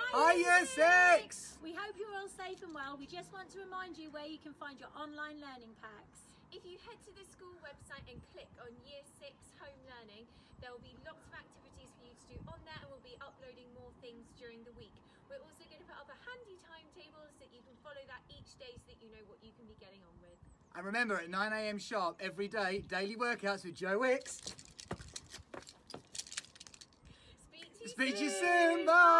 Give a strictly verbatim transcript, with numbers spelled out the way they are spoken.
Hi, Year Six! We hope you're all safe and well. We just want to remind you where you can find your online learning packs. If you head to the school website and click on Year six Home Learning, there will be lots of activities for you to do on there, and we'll be uploading more things during the week. We're also going to put up a handy timetable so that you can follow that each day so that you know what you can be getting on with. And remember, at nine A M sharp every day, daily workouts with Joe Wicks. Speak to you Speak to you soon. soon, bye!